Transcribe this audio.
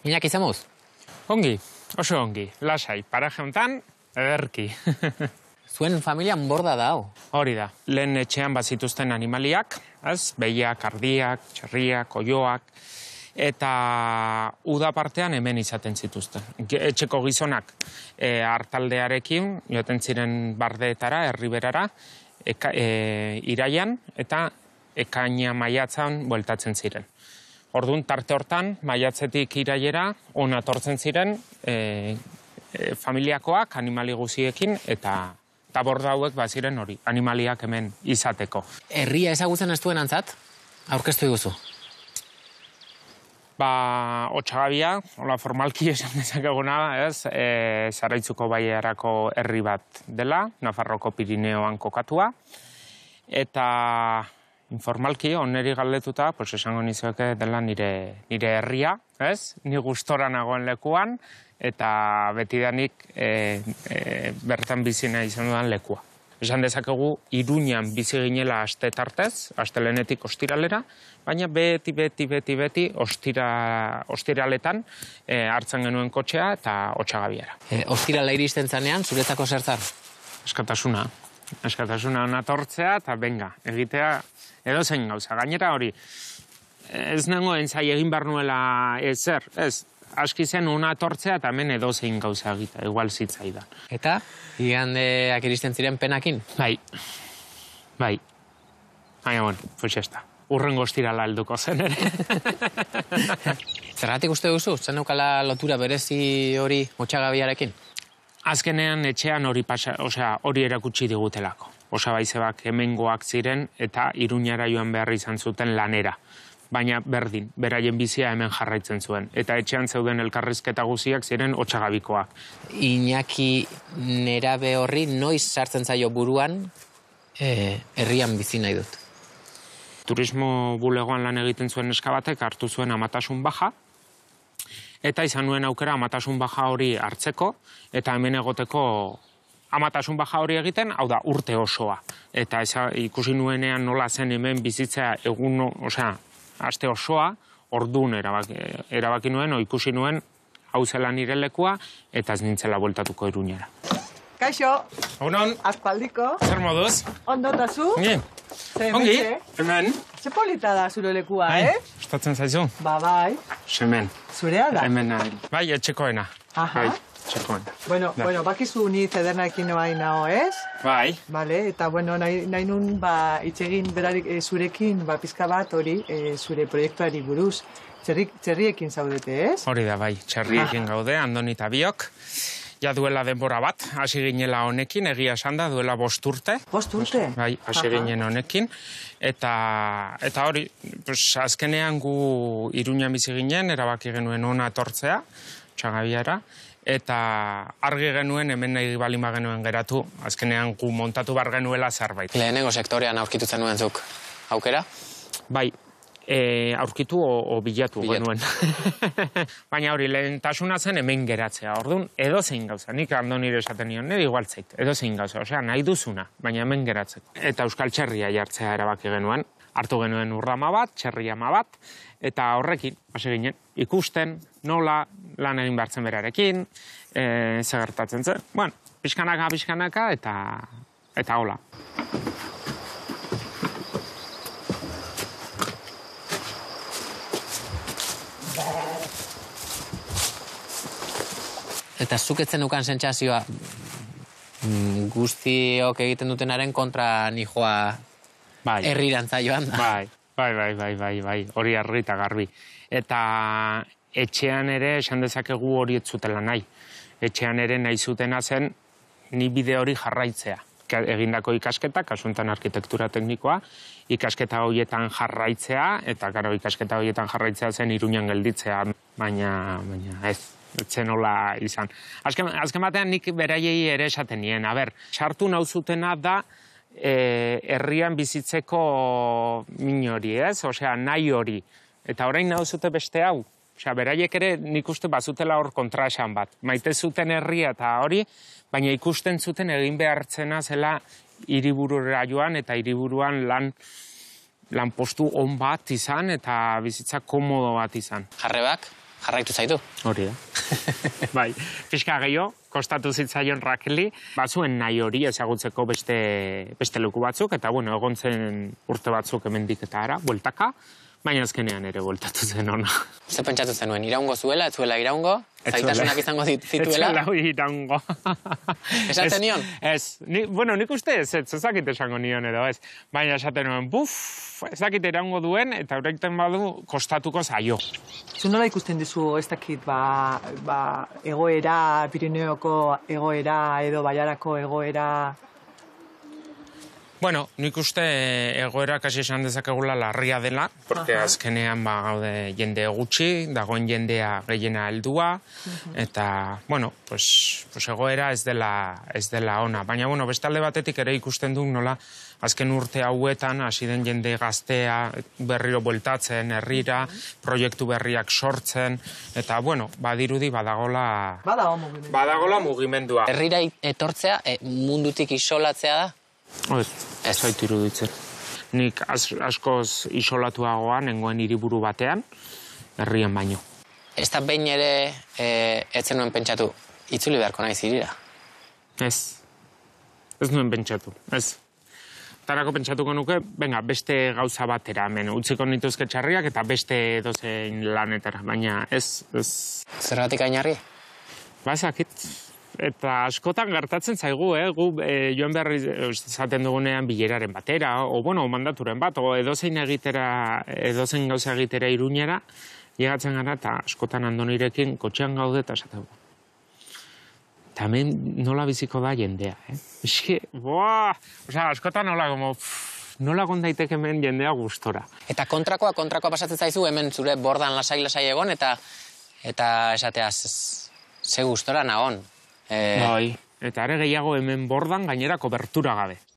Iñaki zamuz? Ongi, oso ongi, lasai, paraje hontan, ederki. Zuen familian borda da hau. Hori da, lehen etxean bazituzten animaliak, behiak, ardiak, txerriak, oioak, eta uda partean hemen izaten zituzten. Etxeko gizonak hartaldearekin, joten ziren bardeetara, herriberara, iraian, eta ekaina maiatzan bueltatzen ziren. Orduan, tarte hortan, maiatzetik iraiera, ona etortzen ziren familiakoak, animali guziekin, eta borda hauek baziren hori, animaliak hemen izateko. Herria ezagutzen ez duen antzat, aurkeztu diguzu. Otsagabia, hola formalki esan dezakeguna, Zaraitzuko baiarako herri bat dela, Nafarroko Pirineoan kokatua, eta informalki, oneri galdetuta, esango nizueke dela nire herria, ni gustora nagoen lekuan, eta betidanik bertan bizina izan dudan lekua. Esan dezakegu, Iruñan bizi ginela aste tartez, astelehenetik ostiralera, baina beti ostiraletan hartzen genuen kotxea eta Otsagabiara. Ostirala iristen zanean, zuretzako zertzar? Eskatasuna natortzea eta benga, egitea edozein gauza. Gainera hori, ez nengoen zai egin behar nuela ezer, aski zen una etortzea eta hemen edozein gauza egitea, igual zitzaidan. Eta, igandeak iristen ziren penakin? Bai. Baina, bueno, pues esta. Urrengo ostirala helduko zen ere. Zergatik uste duzu? Zen neukala lotura berezi hori Otsagabiarekin? Azkenean etxean hori erakutsi digutelako. Osabaizebak hemengoak ziren eta Iruñara joan behar izan zuten lanera. Baina berdin, beraien bizia hemen jarraitzen zuen. Eta etxean zeuden elkarrizketa guziak ziren Otsagabikoak. Iñaki nerabe horri noiz sartzen zaio buruan herrian bizi nahi dut? Turismo bulegoan lan egiten zuen neskabatek hartu zuen amatasun baja, eta izan nuen aukera amatasun baja hori hartzeko, eta hemen egoteko amatasun baja hori egiten, hau da, urte osoa. Eta ikusi nuenean nola zen hemen bizitzea aste osoa, orduan erabaki nuen, ikusi nuen, hau zela nire lekua, eta ez nintzela bueltatuko Iruñera. Kaixo, Egunon, aspaldiko, zer moduz? ondo eta zu? Ongi, hemen. Ze polita da zure lekua, Gustatzen zaizu? Bai. Hemen. Zurea da? Hemen, bai, etxekoena. Aha. Bai, etxekoena. Bueno, bakizu ni zedernaekin noain naho, Bai. Vale, eta nahi nun itxegin berarik zurekin pizka bat hori zure proiektuari buruz. Txerriekin zaudete, Hori da, bai, txerriekin gaude, Andoni eta biok. Ja duela denbora bat, hasi ginela honekin, egia esan da, duela 5 urte. 5 urte? Bai, hasi ginen honekin. Eta hori, azkenean gu Iruñan bizi ginen, erabaki genuen ona etortzea, Otsagabiara, eta argi genuen hemen nahi bali genuen geratu, azkenean gu montatu bar genuela zerbait. Lehenengo sektorean aurkitutzen nuen zuk. Aukera? Bai, aurkitu o bilatu genuen. Baina hori, lehentasuna zen hemen geratzea. Orduan, edozein gauza. Nik Andonire esaten nion, nire igual zait. Edozein gauza, nahi duzuna, baina hemen geratzeko. Eta euskal txerria jartzea erabaki genuen. Hartu genuen urrama bat, txerriama bat, eta horrekin, hasi ginen, ikusten, nola, lan egin behartzen berarekin, gertatzen zen. Bueno, pixkanaka, eta hola. Eta zuk etzen ukan sentsazioa guztiok egiten dutenaren kontra nijoa herrirantza joan da. Bai, hori argi eta garbi. Eta etxean ere esan dezakegu hori ez zutela nahi. Etxean ere nahi zutena zen ni bide hori jarraitzea. Egindako ikasketa, kasuntan arkitektura teknikoa, ikasketa horietan jarraitzea, eta gero ikasketa horietan jarraitzea zen Iruñan gelditzea, baina ez. Etzen hola izan. Azken batean nik beraiei ere esaten nien. Sartu nauzutena da herrian bizitzeko min hori, nahi hori. Eta orain nauzute beste hau. Beraiek ere nik uste bazutela hor kontraesan bat. Maite zuten herria eta hori, baina ikusten zuten egin behartzena zela hiriburura joan eta hiriburuan lan lanpostu on bat izan eta bizitza komodo bat izan. Jarrebak, jarraitu zaitu. Hori da. Bai, pixka gehiago, kostatu zitzaion Rakeli, batzuen nahi hori ezagutzeko beste leku batzuk, eta bueno, egon zen urte batzuk hemendik eta ara, bueltaka, baina azkenean ere bueltatu zen ona. Ze pentsatu zenuen, iraungo zuela, ez zuela iraungo, zaitasunak izango zituela? Ez zuela iraungo. Esaten nion? Ez, nik uste ez ezakit esango nion edo ez. Baina esaten nuen, ezakit iraungo duen, eta horreiten badu kostatuko zaio. Zu nola ikusten dizu, ez dakit, egoera, Pirineoko egoera edo Baiarako egoera? Bueno, nik uste egoera kasi esan dezakegula larria dela, porque azkenean gaude jende gutxi, dagoen jendea gehiena heldua, eta, bueno, pues egoera ez dela ona. Baina, bueno, bestalde batetik ere ikusten du nola azken urte hauetan hasi den jende gaztea berriro bueltatzen herrira, proiektu berriak sortzen, eta, bueno, badirudi badagola mugimendua. Herrira etortzea, mundutik isolatzea da? Ez zaitu iruditzen. Nik askoz isolatuagoa nengoen hiriburu batean, herrian baino. Ez da behin ere etzen nuen pentsatu, itzuli beharko naiz hirira? Ez nuen pentsatu, ez. Tarako pentsatuko nuke, beste gauza batera, hemen utziko nituzke txarriak eta beste edozein lanetara, baina ez. Zergatik ainarri? Bazakit. Eta askotan gertatzen zaigu, gu joan berri zaten dugunean bileraren batera, o mandaturen bat, o edozein gauza egitera Iruñera, llegatzen gara eta askotan Andonirekin kotxean gaude eta esaten. Eta hemen nola biziko da jendea, Eski, askotan nola gondaiteke hemen jendea gustora. Eta kontrakoa pasatzen zaizu, hemen zure bordan lasai egon, eta esatea ze gustora nagon. Bai, eta are gehiago hemen bordan gainera kobertura gabe.